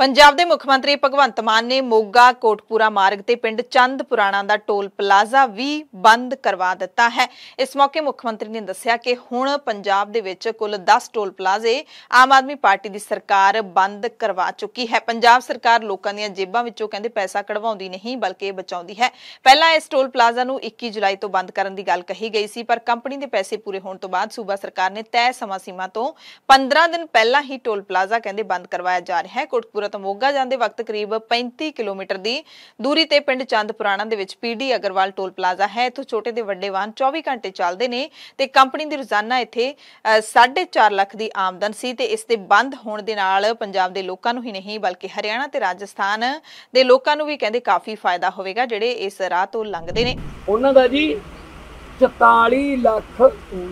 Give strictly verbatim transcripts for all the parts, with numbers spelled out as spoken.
पंजाब के मुख मंत्री भगवंत मान ने मोगा कोटपुरा मार्ग ते पिंड चंद पुराणा दा टोल प्लाजा भी बंद करवा दिता है। इस मौके मुख मंत्री ने दस्सिया कि हुण पंजाब दे विच कुल दस टोल प्लाजे आम आदमी पार्टी दी सरकार बंद करवा चुकी है। पंजाब सरकार लोकां दीआं जेबां विचों कहंदे पैसा कढवाउंदी नहीं बल्कि बचाउंदी है। पहलां इस टोल प्लाजा नूं इक्की जुलाई तो बंद करन दी गल कही गई सी, पर कंपनी दे पैसे पूरे होण तो बाद सूबा सरकार ने तय समा सीमा तो पंद्रह दिन पहलां ही टोल प्लाजा कहंदे बंद करवाया जा रहा है। कोटपुरा तो मोगा जांदे वक्त करीब पैंती किलोमीटर की दूरी ते पिंड चंद पुराणा दे विच पीडी अग्रवाल टोल प्लाजा है। इत्थों छोटे ते वड्डे वाहन चौबी घंटे चलदे ने ते कंपनी दी रोजाना इत्थे साढ़े चार लाख की आमदन सी ते इस दे बंद होण दे नाल पंजाब दे लोकां नूं ही नहीं बल्कि हरियाणा ते राजस्थान दे लोकां नूं भी कहंदे काफी फायदा होवेगा जिहड़े इस राह तो लंघदे ने। उन्हां दा जी चौताली लाख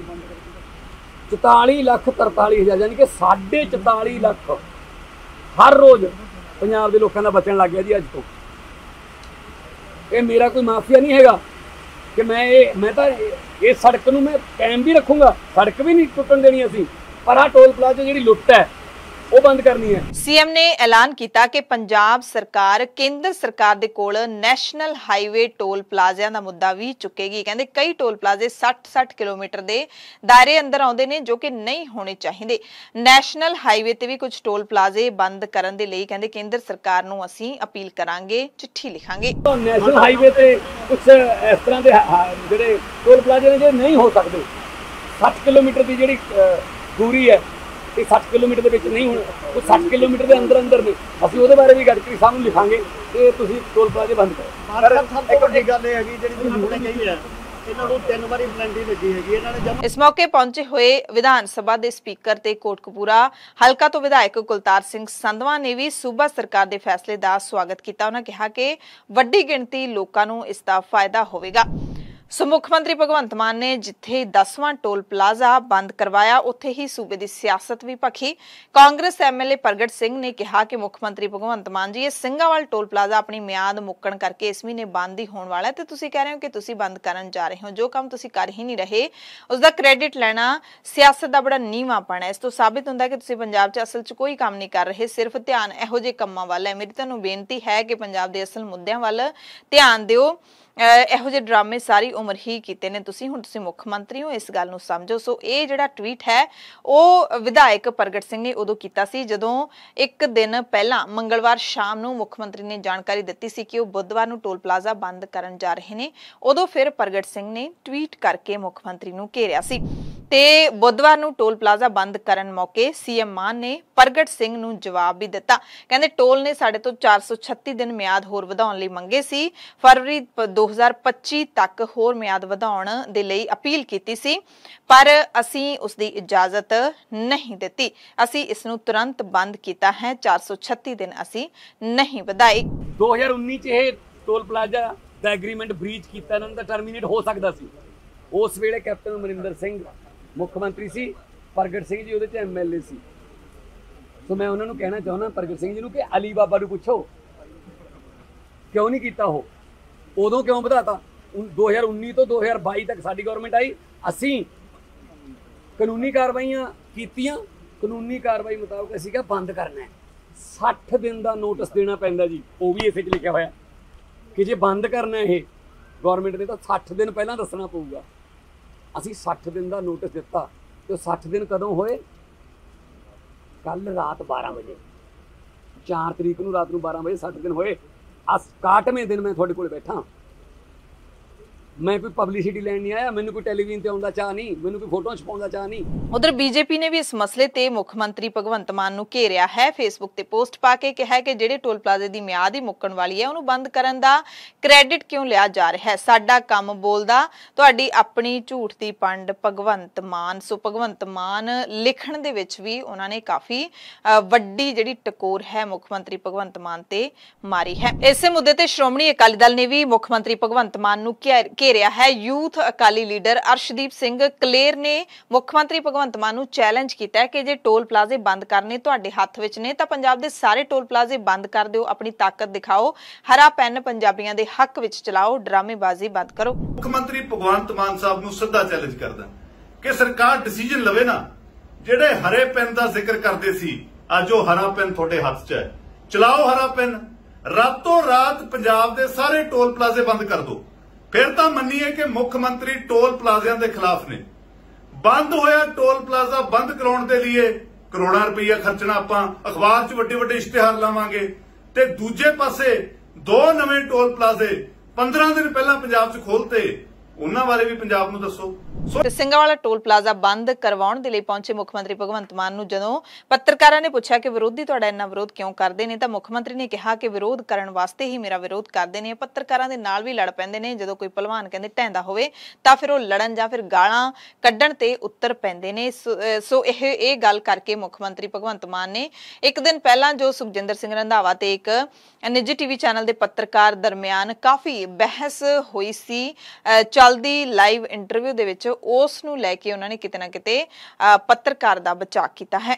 चौताली लाख तरताली हज़ार यानी कि साढ़े चौताली लाख हर रोज़ पंजाब के लोगों का बचन लग गया जी। अज तो ये मेरा कोई माफिया नहीं है कि मैं ये मैं तो ये सड़क नूं मैं कायम भी रखूँगा, सड़क भी नहीं टुटन देनी असीं, पर आ टोल प्लाजा जिहड़ी लुट्ट है वो बंद करनी है। सीएम ने ऐलान किया कि पंजाब सरकार केंद्र सरकार दे कोल नैशनल हाईवे टोल प्लाजिਆਂ ਦਾ मुद्दा भी चुकेगी। कहंदे कई टोल प्लाजे साठ साठ किलोमीटर के दायरे अंदर आउंदे ने जो कि नहीं होने चाहिए। नैशनल हाईवे ते भी कुछ टोल प्लाजे बंद करन दे लई कहंदे केंद्र सरकार नूं असीं अपील करांगे, चिट्ठी लिखांगे। तो नैशनल हाईवे ते कुछ इस तरह दे जिहड़े टोल प्लाजे ने जे नहीं हो सकते, साठ किलोमीटर की जिहड़ी दूरी है साठ किलोमीटर के नहीं होने, तो साठ किलोमीटर के अंदर अंदर ने असं वो बारे भी गडकरी साहब नूं लिखांगे कि तुसीं टोल प्लाजे बंद करो। इस मौके पहुंचे हुए विधान सभा के स्पीकर ते कोटकपूरा हलका तो विधायक कुलतार सिंह संधवा ने भी सूबा सरकार के फैसले का स्वागत किया। उन्होंने कहा कि वड्डी गिणती लोकां नूं इसका फायदा होवेगा। सो मुख मंत्री भगवंत मान ने जिथे दसवां टोल प्लाजा बंद करवाया उत्थे ही सूबे की सियासत भी भखी। कांग्रेस एमएलए प्रगट सिंह ने कहा कि मुख मंत्री भगवंत मान जी ये सिंघावाल टोल प्लाजा अपनी मियाद मुक्कण करके इस महीने बंद ही होने वाला है ते तुसीं कह रहे हो कि तुसीं बंद करन जा रहे हो, जो काम तुसीं कर ही नहीं रहे उसका क्रेडिट लेना सियासत का बड़ा नीवापन है। इस तो साबित होंदा है कि तुसीं पंजाब च असल च कोई काम नहीं कर रहे, सिर्फ ध्यान इहो जिहे कामां वल है। मेरी तुहानूं बेनती है कि पंजाब दे असल मुद्दिआं वल ध्यान दिओ। ਇਹੋ ਜਿਹੇ ड्रामे सारी उम्र ही कीते ने तुसीं, हुण तुसीं मुख मंत्री हो, इस गल नूं समझो। सो ये जिहड़ा ट्वीट है वो विधायक प्रगट सिंह ने उदों कीता सी जदों एक दिन पहलां मंगलवार शाम नूं मुख मंत्री ने जानकारी दित्ती सी कि वो बुधवार नूं टोल प्लाजा बंद करन जा रहे ने। उदों फिर प्रगट सिंह ने ट्वीट करके मुख मंत्री नूं घेरिया सी ते बुधवार नूं टोल प्लाजा बंद करन मौके सीएम मान ने प्रगट सिंह नूं जवाब भी दिता। कहंदे टोल ने साडे तो चार सौ छत्ती दिन मियाद होर वधाउण लई मंगे सी। फरवरी दो हज़ार पच्ची तक होर मियाद वधाउण दे लई अपील कीती सी, पर असीं उसदी इजाजत नहीं दित्ती। असीं इस नूं तुरंत बंद कीता है। चार सौ छत्ती दिन असीं नहीं वधाए। दो हज़ार उन्नीस च ये टोल प्लाजा दा एग्रीमेंट ब्रीच कीता, इन्हां दा टर्मीनेट हो सकदा सी। उस वेले कैप्टन अमरिंदर सिंह मुख मंत्री सी, प्रगट सिंह जी उहदे च एमएलए सी। सो मैं उन्होंने कहना चाहना प्रगट सिंह जी नूं कि अली बाबा नूं पुछो क्यों नहीं कीता, हो उदों क्यों वधाता। दो हज़ार उन्नीस तो दो हज़ार बाई तक साडी गवर्नमेंट आई, असीं कानूनी कार्रवाइयां कीतियां, कानूनी कार्रवाई मुताबक असीं क्या बंद करना है। सठ दिन का नोटिस देना पैंदा जी, वो भी इसे लिखा होया कि जे बंद करना है गवर्नमेंट ने तो सठ दिन पहलां दसना पऊगा। असीं सठ दिन का नोटिस दिता तो सठ दिन कदों होए, कल रात बारह बजे चार तरीक नूं रात नूं बारह बजे सठ दिन होए। इकसठवें दिन मैं तुहाडे कोल बैठा, मैं कोई पब्लिसिटी लैण नहीं आया, मैनूं कोई टैलीविजन ते आउण दा चाह नहीं, मैनूं कोई फोटो छपाउण दा चाह नहीं। उधर बीजेपी ने भी इस मसले ते मुख मंत्री भगवंत मान नूं घेरिया है। फेसबुक ते पोस्ट पा के कहा है कि जिहड़े टोल प्लाजे दी मियाद ही मुक्कण वाली है उहनूं बंद करन दा क्रेडिट क्यों लिया जा रहा है। साडा काम बोलदा तुहाडी अपनी झूठ दी पंड भगवंत मान। सो भगवंत मान लिखण दे विच भी उन्हां ने काफी वड्डी जिहड़ी टकोर है मुख मंत्री भगवंत मान ते मारी है। इसे मुद्दे ते श्रोमणी अकाली दल ने भी मुख मंत्री भगवंत मान नूं घेरिया है। यूथ अकाली लीडर अर्शदीप सिंह कलेर ने मुख मंत्री भगवंत मान नूं चैलेंज किया है कि जे टोल प्लाजे बंद करने तुहाडे हत्थ विच ने तां पंजाब दे सारे टोल प्लाजे बंद कर दिओ, अपनी ताकत दिखाओ, हरा पैन पंजाबियां दे हक विच चलाओ, ड्रामेबाजी बंद करो। मुख मंत्री भगवंत मान साहब नूं सीधा चैलेंज करदा कि सरकार डिसीजन लवे ना, जिहड़े हरे पैन दा जिक्र करदे सी अज वो हरा पैन तुहाडे हत्थ च है, ਚਲਾਓ ਹਰਾ ਪੈਨ, ਰਾਤੋਂ ਰਾਤ ਪੰਜਾਬ ਦੇ ਸਾਰੇ ਟੋਲ ਪਲਾਜ਼ੇ ਬੰਦ ਕਰ ਦਿਓ। ਫਿਰ ਤਾਂ ਮੰਨੀਏ ਕਿ ਮੁੱਖ ਮੰਤਰੀ ਟੋਲ ਪਲਾਜ਼ਿਆਂ ਦੇ ਖਿਲਾਫ ਨੇ। ਬੰਦ ਹੋਇਆ ਟੋਲ ਪਲਾਜ਼ਾ ਬੰਦ ਕਰਾਉਣ ਦੇ ਲਈ ਕਰੋੜਾਂ ਰੁਪਈਆ ਖਰਚਣਾ, ਆਪਾਂ ਅਖਬਾਰ 'ਚ ਵੱਡੇ ਵੱਡੇ ਇਸ਼ਤਿਹਾਰ ਲਾਵਾਂਗੇ, ਤੇ ਦੂਜੇ ਪਾਸੇ ਦੋ ਨਵੇਂ ਟੋਲ ਪਲਾਜ਼ੇ ਪੰਦਰਾਂ ਦਿਨ ਪਹਿਲਾਂ ਪੰਜਾਬ 'ਚ ਖੋਲਤੇ, ਉਹਨਾਂ ਬਾਰੇ ਵੀ ਪੰਜਾਬ ਨੂੰ ਦੱਸੋ। ਤੇ ਸਿੰਘਾਂਵਾਲਾ ਟੋਲ ਪਲਾਜ਼ਾ ਬੰਦ ਕਰਵਾਉਣ ਦੇ ਲਈ ਪਹੁੰਚੇ ਮੁੱਖ ਮੰਤਰੀ ਭਗਵੰਤ ਮਾਨ ਨੂੰ ਜਦੋਂ ਪੱਤਰਕਾਰਾਂ ਨੇ ਪੁੱਛਿਆ ਕਿ ਵਿਰੋਧੀ ਤੁਹਾਡਾ ਇੰਨਾ ਵਿਰੋਧ ਕਿਉਂ ਕਰਦੇ ਨੇ, ਤਾਂ ਮੁੱਖ ਮੰਤਰੀ ਨੇ ਕਿਹਾ ਕਿ ਵਿਰੋਧ ਕਰਨ ਵਾਸਤੇ ਹੀ ਮੇਰਾ ਵਿਰੋਧ ਕਰਦੇ ਨੇ, ਪੱਤਰਕਾਰਾਂ ਦੇ ਨਾਲ ਵੀ ਲੜ ਪੈਂਦੇ ਨੇ। ਜਦੋਂ ਕੋਈ ਭਲਵਾਨ ਕਹਿੰਦੇ ਢਹਿੰਦਾ ਹੋਵੇ ਤਾਂ ਫਿਰ ਉਹ ਲੜਨ ਜਾਂ ਫਿਰ ਗਾਲਾਂ ਕੱਢਣ ਤੇ ਉੱਤਰ ਪੈਂਦੇ ਨੇ। ਸੋ ਇਹ ਇਹ ਗੱਲ ਕਰਕੇ ਮੁੱਖ ਮੰਤਰੀ ਭਗਵੰਤ ਮਾਨ ਨੇ ਇੱਕ ਦਿਨ ਪਹਿਲਾਂ ਜੋ ਸੁਖਜਿੰਦਰ ਸਿੰਘ ਰੰਧਾਵਾ ਤੇ ਇੱਕ ਨਿੱਜੀ ਟੀਵੀ ਚੈਨਲ ਦੇ ਪੱਤਰਕਾਰ ਦਰਮਿਆਨ ਕਾਫੀ ਬਹਿਸ ਹੋਈ ਸੀ ਚੱਲਦੀ ਲਾਈਵ ਇੰਟਰਵਿਊ ਦੇ ਵਿੱਚ, ਉਸ ਨੂੰ ਲੈ ਕੇ ਉਹਨਾਂ ਨੇ ਕਿਤੇ ਨਾ ਕਿਤੇ ਪੱਤਰਕਾਰ ਦਾ ਬਚਾਅ ਕੀਤਾ ਹੈ।